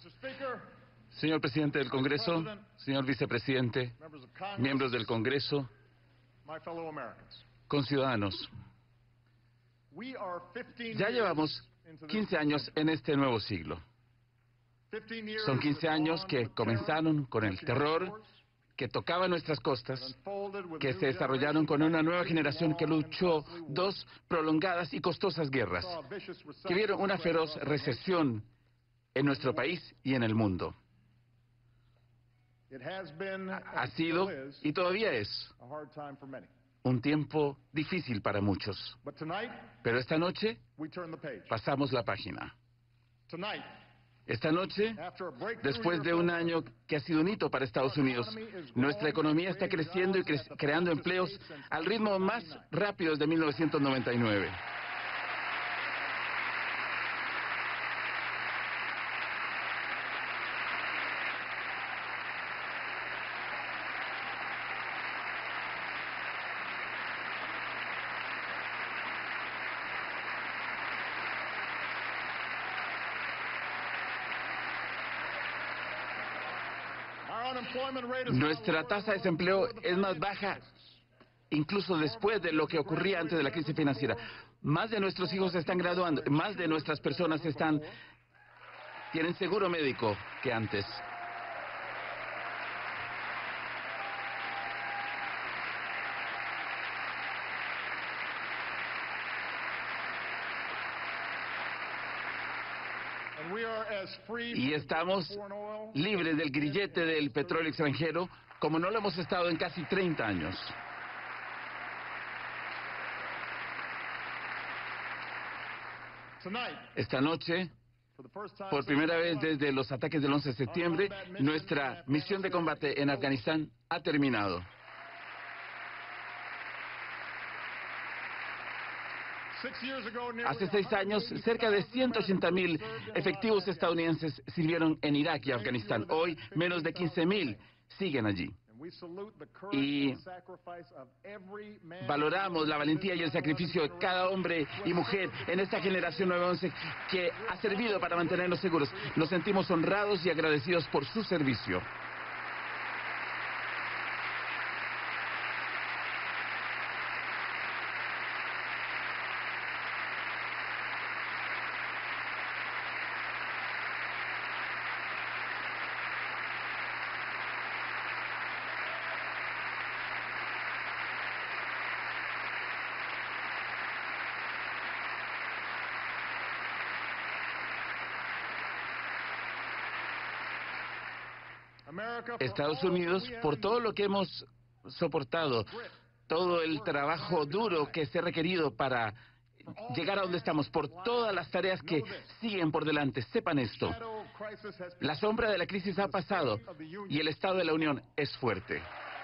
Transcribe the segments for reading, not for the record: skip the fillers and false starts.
Señor Presidente del Congreso, señor Vicepresidente, miembros del Congreso, conciudadanos, ya llevamos 15 años en este nuevo siglo. Son 15 años que comenzaron con el terror que tocaba nuestras costas, que se desarrollaron con una nueva generación que luchó dos prolongadas y costosas guerras, que vieron una feroz recesión en nuestro país y en el mundo. Ha sido, y todavía es, un tiempo difícil para muchos. Pero esta noche pasamos la página. Esta noche, después de un año que ha sido un hito para Estados Unidos, nuestra economía está creciendo y creando empleos al ritmo más rápido desde 1999. Nuestra tasa de desempleo es más baja incluso después de lo que ocurría antes de la crisis financiera. Más de nuestros hijos se están graduando, más de nuestras personas tienen seguro médico que antes. Y estamos libres del grillete del petróleo extranjero como no lo hemos estado en casi 30 años. Esta noche, por primera vez desde los ataques del 11 de septiembre, nuestra misión de combate en Afganistán ha terminado. Hace 6 años, cerca de 180.000 efectivos estadounidenses sirvieron en Irak y Afganistán. Hoy, menos de 15.000 siguen allí. Y valoramos la valentía y el sacrificio de cada hombre y mujer en esta generación 911 que ha servido para mantenernos seguros. Nos sentimos honrados y agradecidos por su servicio. Estados Unidos, por todo lo que hemos soportado, todo el trabajo duro que se ha requerido para llegar a donde estamos, por todas las tareas que siguen por delante, sepan esto: la sombra de la crisis ha pasado y el Estado de la Unión es fuerte.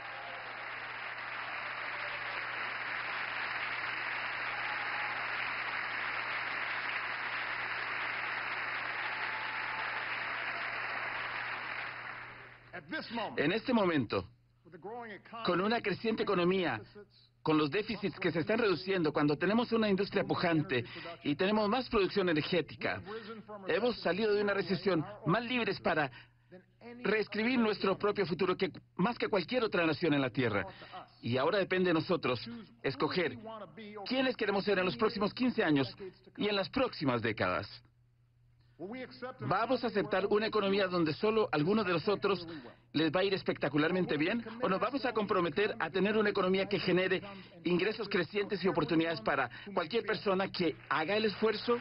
En este momento, con una creciente economía, con los déficits que se están reduciendo, cuando tenemos una industria pujante y tenemos más producción energética, hemos salido de una recesión más libres para reescribir nuestro propio futuro más que cualquier otra nación en la Tierra. Y ahora depende de nosotros escoger quiénes queremos ser en los próximos 15 años y en las próximas décadas. ¿Vamos a aceptar una economía donde solo a algunos de nosotros les va a ir espectacularmente bien? ¿O nos vamos a comprometer a tener una economía que genere ingresos crecientes y oportunidades para cualquier persona que haga el esfuerzo?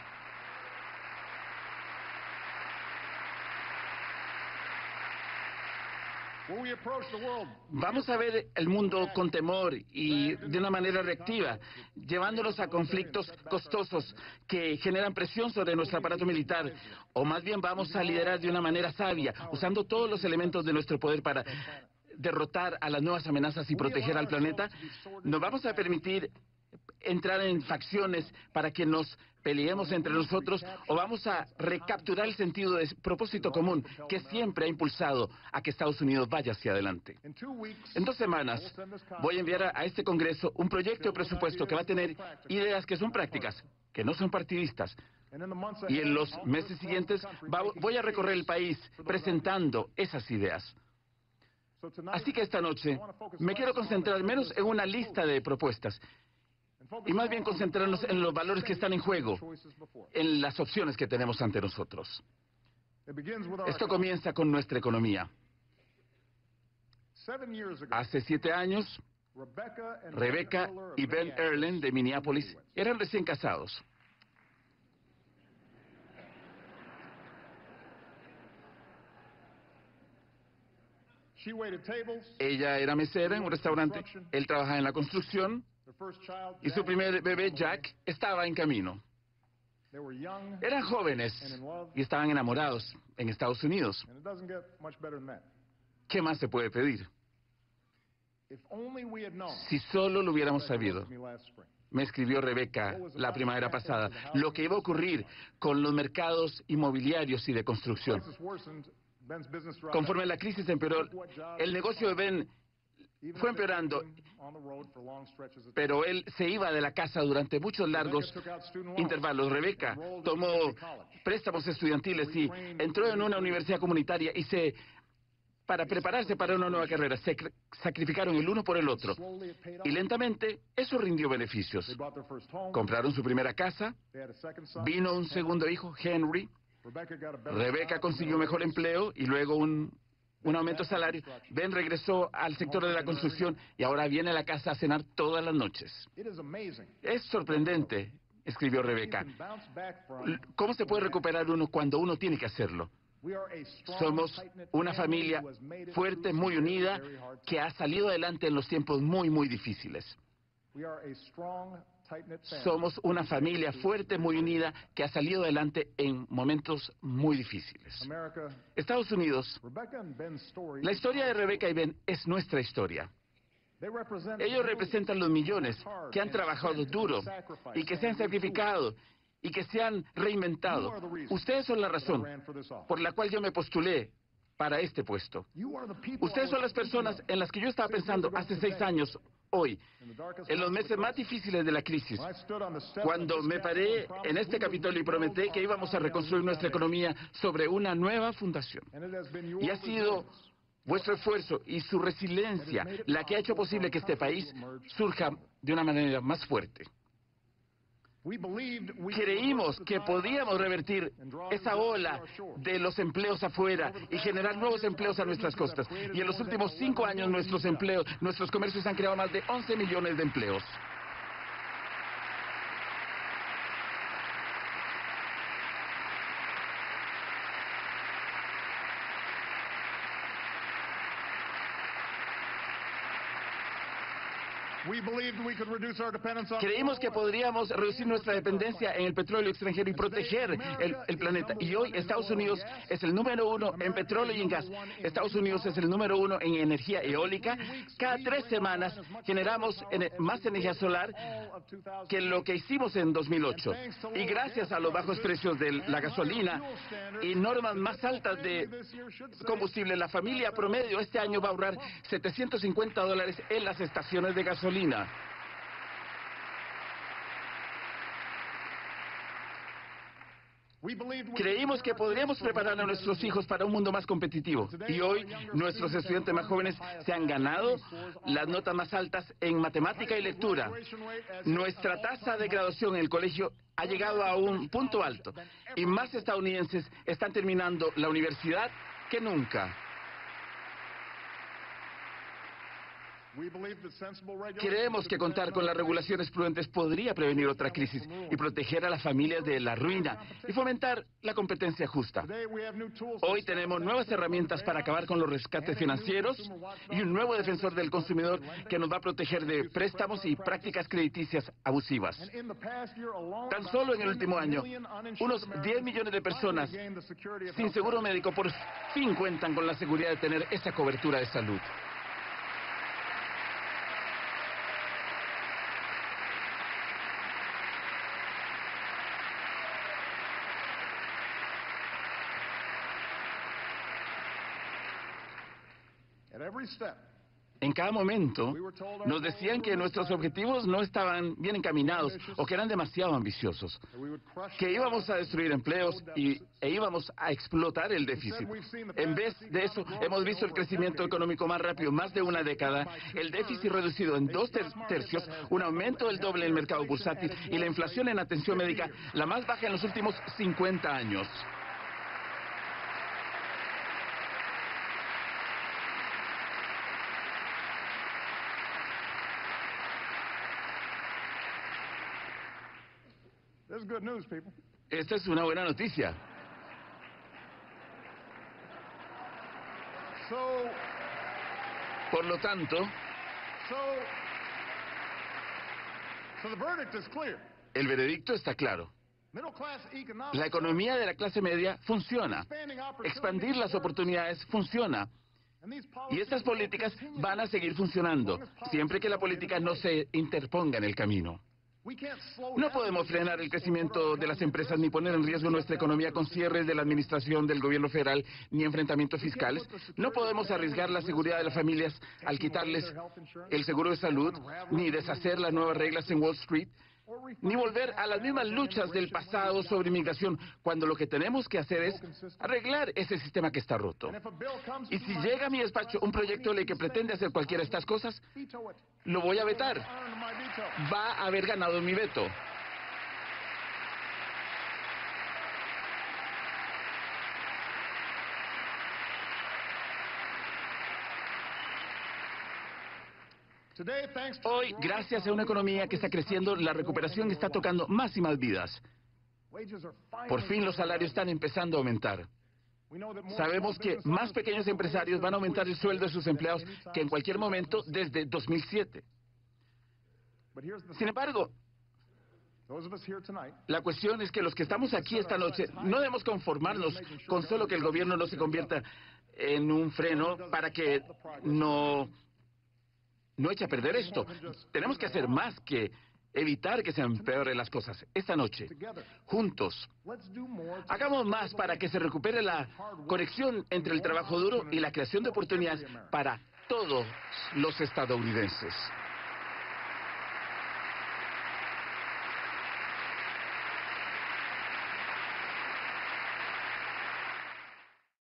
Vamos a ver el mundo con temor y de una manera reactiva, llevándonos a conflictos costosos que generan presión sobre nuestro aparato militar, o más bien vamos a liderar de una manera sabia, usando todos los elementos de nuestro poder para derrotar a las nuevas amenazas y proteger al planeta. Nos vamos a permitir entrar en facciones para que nos peleemos entre nosotros, o vamos a recapturar el sentido de propósito común que siempre ha impulsado a que Estados Unidos vaya hacia adelante. En 2 semanas voy a enviar a este Congreso un proyecto de presupuesto que va a tener ideas que son prácticas, que no son partidistas, Y en los meses siguientes voy a recorrer el país presentando esas ideas. Así que esta noche me quiero concentrar menos en una lista de propuestas y más bien concentrarnos en los valores que están en juego, en las opciones que tenemos ante nosotros. Esto comienza con nuestra economía. Hace 7 años, Rebecca y Ben Erlen de Minneapolis eran recién casados. Ella era mesera en un restaurante, él trabajaba en la construcción y su primer bebé, Jack, estaba en camino. Eran jóvenes y estaban enamorados en Estados Unidos. ¿Qué más se puede pedir? Si solo lo hubiéramos sabido, me escribió Rebecca la primavera pasada, lo que iba a ocurrir con los mercados inmobiliarios y de construcción. Conforme la crisis empeoró, el negocio de Ben fue empeorando, pero él se iba de la casa durante muchos largos intervalos. Rebecca tomó préstamos estudiantiles y entró en una universidad comunitaria para prepararse para una nueva carrera. Se sacrificaron el uno por el otro. Y lentamente eso rindió beneficios. Compraron su primera casa, vino un segundo hijo, Henry. Rebecca consiguió un mejor empleo y luego un aumento de salario. Ben regresó al sector de la construcción y ahora viene a la casa a cenar todas las noches. Es sorprendente, escribió Rebecca, cómo se puede recuperar uno cuando uno tiene que hacerlo. Somos una familia fuerte, muy unida, que ha salido adelante en los tiempos muy, muy difíciles. Somos una familia fuerte, muy unida, que ha salido adelante en momentos muy difíciles. Estados Unidos, la historia de Rebecca y Ben es nuestra historia. Ellos representan los millones que han trabajado duro y que se han sacrificado y que se han reinventado. Ustedes son la razón por la cual yo me postulé para este puesto. Ustedes son las personas en las que yo estaba pensando hace 6 años, hoy, en los meses más difíciles de la crisis, cuando me paré en este Capitolio y prometí que íbamos a reconstruir nuestra economía sobre una nueva fundación. Y ha sido vuestro esfuerzo y su resiliencia la que ha hecho posible que este país surja de una manera más fuerte. Creímos que podíamos revertir esa ola de los empleos afuera y generar nuevos empleos a nuestras costas. Y en los últimos 5 años nuestros comercios han creado más de 11 millones de empleos. Creímos que podríamos reducir nuestra dependencia en el petróleo extranjero y proteger el planeta. Y hoy Estados Unidos es el número 1 en petróleo y en gas. Estados Unidos es el número 1 en energía eólica. Cada 3 semanas generamos más energía solar que lo que hicimos en 2008. Y gracias a los bajos precios de la gasolina y normas más altas de combustible, la familia promedio este año va a ahorrar $750 en las estaciones de gasolina. Creímos que podríamos preparar a nuestros hijos para un mundo más competitivo. Y hoy nuestros estudiantes más jóvenes se han ganado las notas más altas en matemática y lectura. Nuestra tasa de graduación en el colegio ha llegado a un punto alto. Y más estadounidenses están terminando la universidad que nunca. Creemos que contar con las regulaciones prudentes podría prevenir otra crisis y proteger a las familias de la ruina y fomentar la competencia justa. Hoy tenemos nuevas herramientas para acabar con los rescates financieros y un nuevo defensor del consumidor que nos va a proteger de préstamos y prácticas crediticias abusivas. Tan solo en el último año, unos 10 millones de personas sin seguro médico por fin cuentan con la seguridad de tener esa cobertura de salud. En cada momento nos decían que nuestros objetivos no estaban bien encaminados o que eran demasiado ambiciosos, que íbamos a destruir empleos e íbamos a explotar el déficit. En vez de eso, hemos visto el crecimiento económico más rápido, más de una década, el déficit reducido en 2/3, un aumento del doble en el mercado bursátil y la inflación en atención médica la más baja en los últimos 50 años. This is good news, people. Esta es una buena noticia. Por lo tanto, the verdict is clear. el veredicto está claro. La economía de la clase media funciona. Expandir las oportunidades funciona. Y estas políticas van a seguir funcionando, siempre que la política no se interponga en el camino. No podemos frenar el crecimiento de las empresas ni poner en riesgo nuestra economía con cierres de la administración del gobierno federal ni enfrentamientos fiscales. No podemos arriesgar la seguridad de las familias al quitarles el seguro de salud, ni deshacer las nuevas reglas en Wall Street, ni volver a las mismas luchas del pasado sobre inmigración, cuando lo que tenemos que hacer es arreglar ese sistema que está roto. Y si llega a mi despacho un proyecto de ley que pretende hacer cualquiera de estas cosas, lo voy a vetar. Va a haber ganado mi veto. Hoy, gracias a una economía que está creciendo, la recuperación está tocando más y más vidas. Por fin los salarios están empezando a aumentar. Sabemos que más pequeños empresarios van a aumentar el sueldo de sus empleados que en cualquier momento desde 2007. Sin embargo, la cuestión es que los que estamos aquí esta noche no debemos conformarnos con solo que el gobierno no se convierta en un freno para que no eche a perder esto. Tenemos que hacer más que evitar que se empeoren las cosas. Esta noche, juntos, hagamos más para que se recupere la conexión entre el trabajo duro y la creación de oportunidades para todos los estadounidenses.